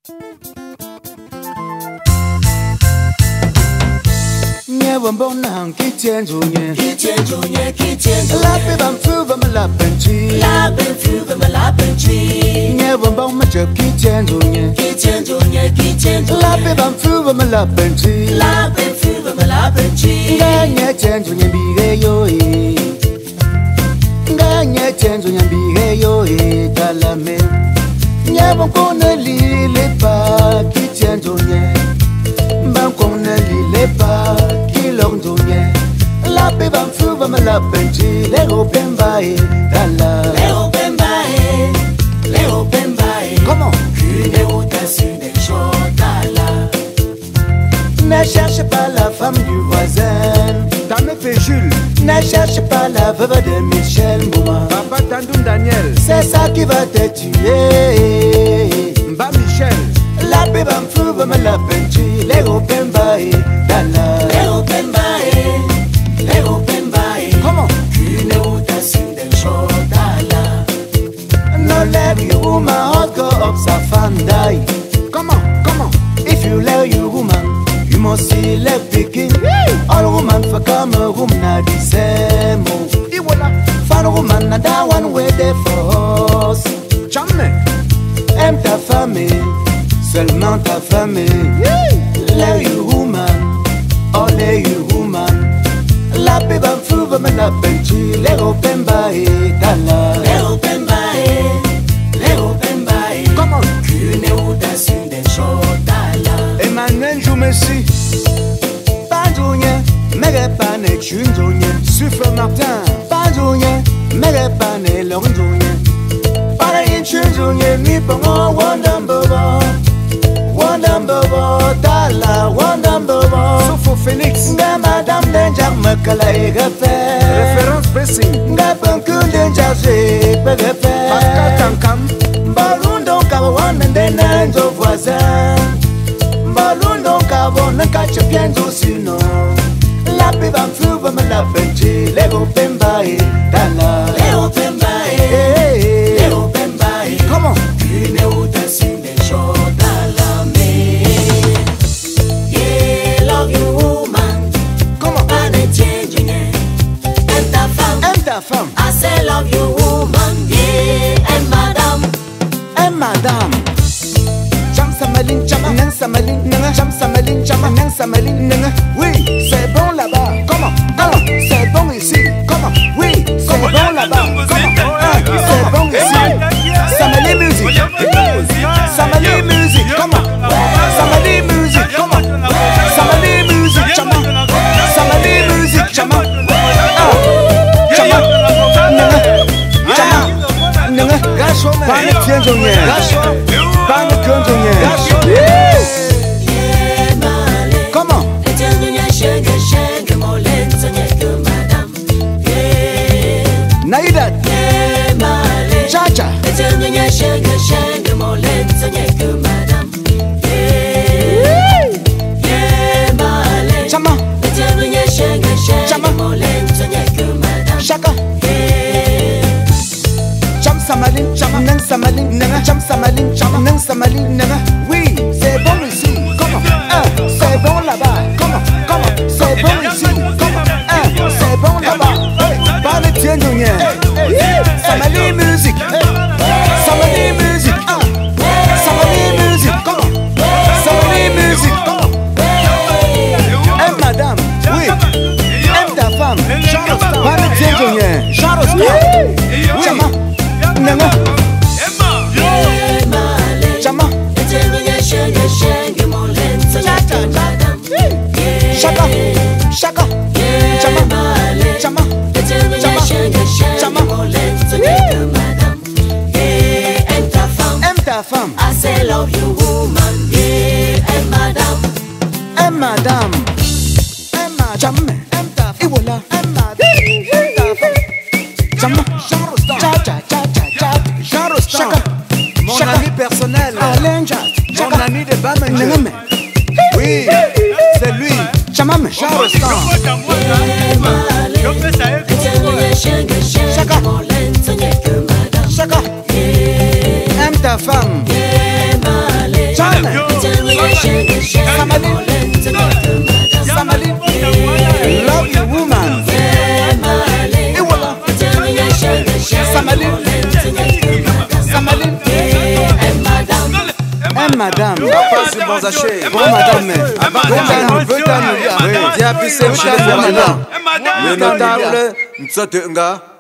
Nhớ bông nàng kí chén dù nhé kí chén dù nhé kí chén dù lá bê bám phư và mà lá bên chi lá bên phư và mà lá bên chi nhớ bông mà chờ kí chén dù nhé kí chén dù nhé kí chén dù lá bê bám phư và mà lá bên chi lá bên phư và mà lá bên chi nga nhớ chén dù nhé bị ghê yo nga nhớ chén dù nhé bị ghê yo ta la mê nhớ bông cô nơi lì lê ba kí chén dù nhé bang con nơi lì lê ba long dunya la pe bam fu va la benchi le open by dala le open by comment une rotation des chotala ne cherche pas la femme du voisin Dame fait Jules ne cherche pas la veuve de Michel Mouma Papa Tandoum Daniel c'est ça qui va te tuer Mba Michel la pe bam fu va la benchi le open by dala comment une rotation des chotala no let your woman hot go up sa fan die comment if you love your woman you must see left picking all woman for come a woman na the same iwala fan woman na that one way there for us jamais aime ta famille seulement ta famille love your woman only your woman la pe bam fu va me la benchi le open by dala le open by comment une rotation des chotala Emmanuel Joumessi Banjounye Mege pane chunjounye Suffle Martin Banjounye Mege pane lonjounye Para yin chunjounye Mi pongo One number one Dala one number one Sofo Phoenix Nga madame Denjak Mekala e refer Référence pressing Nga pankul Denjak Jek pe refer Pascal Tankam Balloon don kaba wan Ndenen zo voisin Balloon don kaba Nkache pienzo sino La pe bam fu va me la benchi Le open by Dala le open by comment une rotation des chotala me yeah love you woman comment pas de change aime ta femme I say love you woman yeah and madame Cham samalin chama Nang samalin nanga Cham samalin chama Nang samalin nanga oui c'est bon là-bas comment c'est bon ici comment oui c'est bon là-bas comment c'est bon ici Samali music Samali music comment Samali music comment Samali music chama Samali music chama chama nanga Pane tienjonye Pane tienjonye comment Naïdat Chacha Chama Chaka Cham samalin chama Nang samalin nanga Cham samalin chama Nang samalin nanga oui c'est bon ici comment c'est bon là-bas comment c'est bon ici comment c'est bon là-bas Pane tienjonye Samali music Samali music Samali music comment Samali music comment aime madame oui aime ta femme Pane tienjonye Chama Nanga Chama Shaka Shaka Chama Chama Chama aime ta femme I say love you woman yeah and madame Chama aime ta femme Iwola aime madame Chama Chaka Mon ami personnel Mon ami de Bamenge Oui c'est lui Chamame Charleston Chaka aime ta femme yeah, Samaline, love you woman. Et voilà. Samaline, Samaline, madame. Papa sur bon sachet. Bon madame. Dia pisse madame. Le notable, mtsote nga.